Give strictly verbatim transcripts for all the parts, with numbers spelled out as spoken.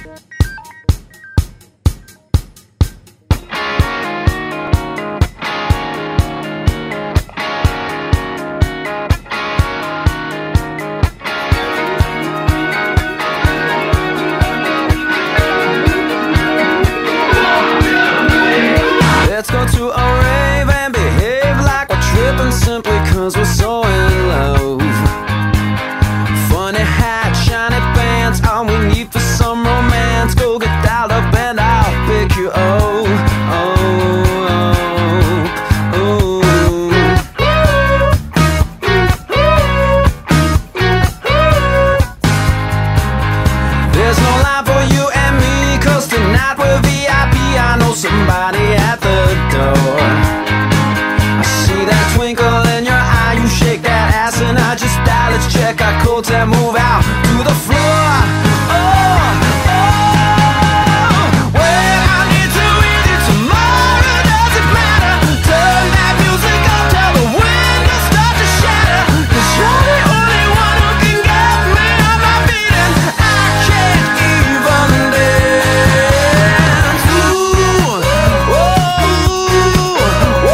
Let's go to a rave and behave like we're tripping simply cause we're so in love. Funny hat, shiny pants, all we need for some romance. Go get dialed up and I'll pick you up. Oh, oh, oh. There's no line for you and me, cause tonight we're V I P. I know somebody at the door. I see that twinkle in your eye, you shake that ass and I just die. Let's check our codes and move out to the floor. Oh, oh, when I need to with you tomorrow, does it matter? Turn that music up till the windows start to shatter. Cause you're the only one who can get me on my feet and I can't even dance. Ooh, oh, oh,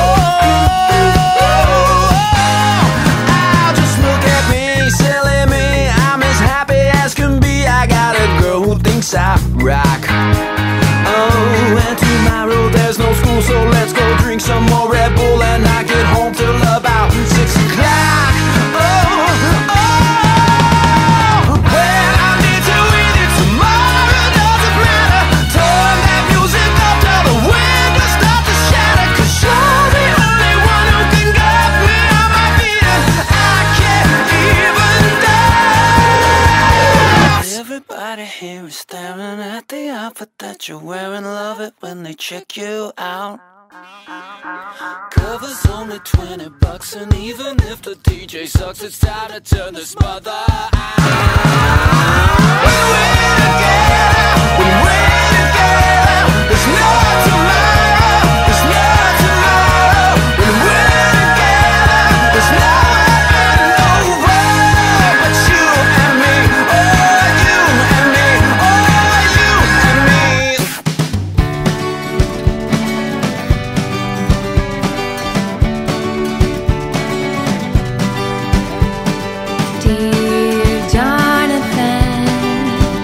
oh, just look at me, silly me. I'm as happy as can be. I got a girl who thinks I rock. Oh, and tomorrow there's no school, so let's go drink some more Red Bull and not get home till about six o'clock. Oh, oh, when I need to with you tomorrow, doesn't matter. Turn that music up till the windows start to shatter. Cause you're the only one who can get me on my feet and I can't even dance. Everybody here is staring at the outfit that you're wearing. Love it when they check you out. Cover's only twenty bucks, and even if the D J sucks, it's time to turn this mother out. When we're together, when we're together, there's no tomorrow, there's no tomorrow. When we're together, there's no over but you and me, oh you and me, oh you and me. Dear Jonathan,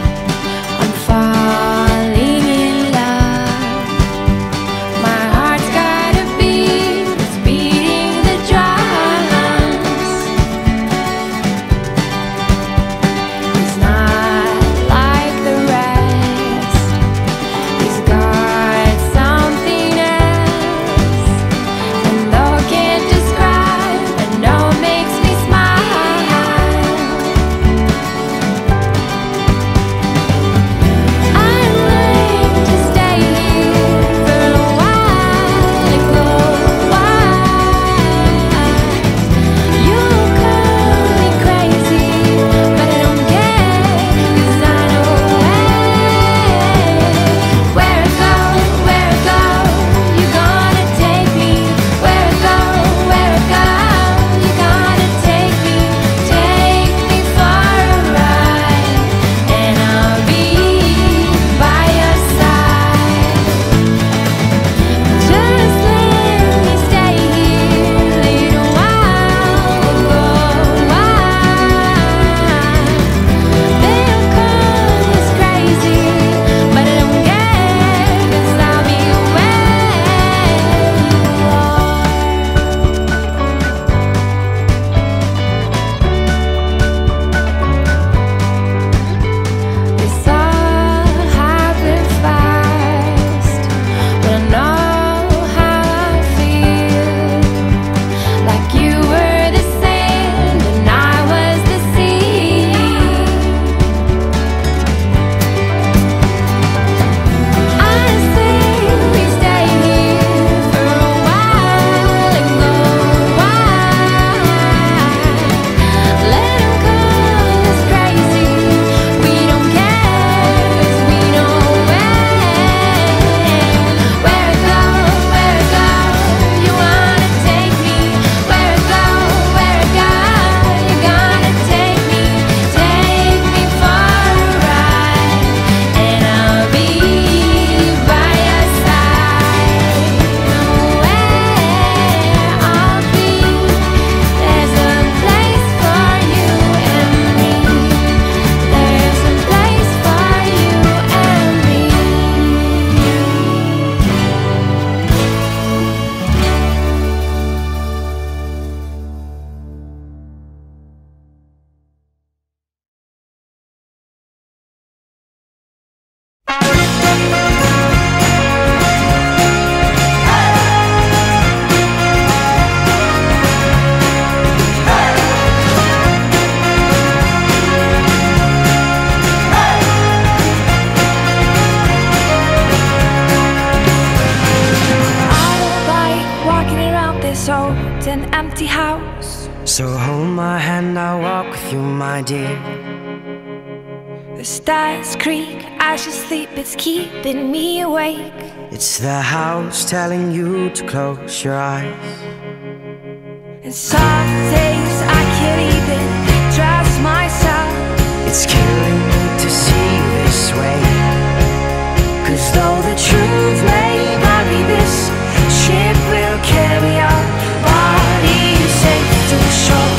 an empty house. So hold my hand, I'll walk with you, my dear. The stars creak as you sleep, it's keeping me awake. It's the house telling you to close your eyes. And some days I can't even trust myself. It's killing me to see you this way. 'Cause though the truth may vary, this ship will carry our bodies safe to shore.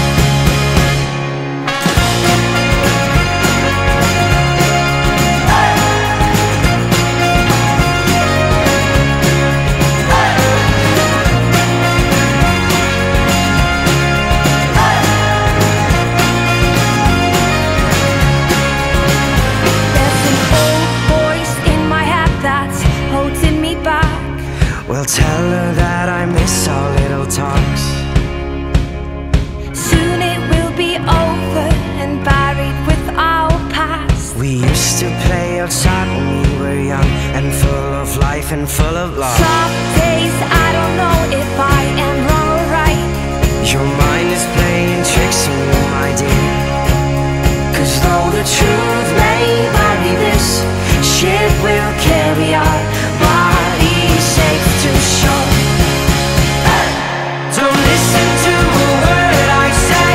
Well, tell her that I miss our little talks. Soon it will be over and buried with our past. We used to play outside when we were young and full of life and full of love. Some days I don't know if I am wrong or right. Your mind is playing tricks on you, my dear. 'Cause though the truth may vary, this ship will carry our bodies safe to shore. Don't listen to a word I say.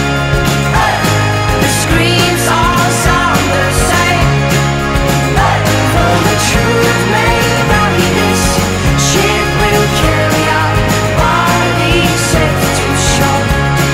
The screams all sound the same. Though the truth may vary, this ship will carry our bodies safe to shore.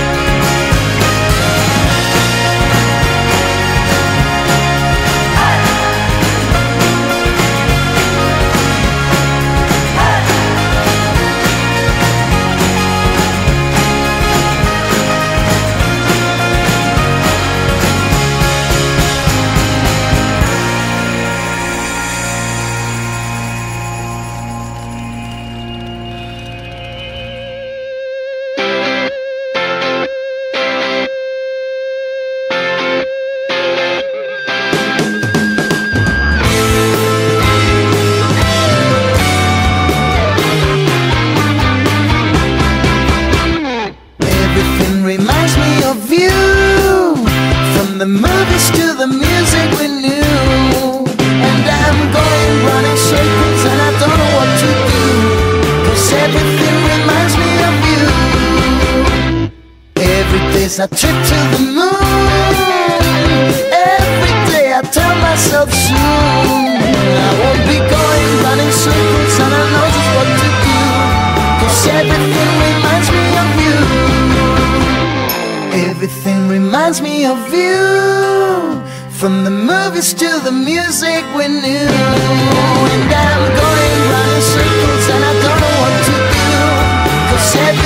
The movies to the music we knew, and I'm going running circles and I don't know what to do, 'cause everything reminds me of you. Every day's a trip to the moon. Every day I tell myself soon I won't be going running circles and I know just what to do, 'cause everything reminds me of you. Everything reminds me of you. From the movies to the music we knew, and I'm going round in circles and I don't know what to do, 'cause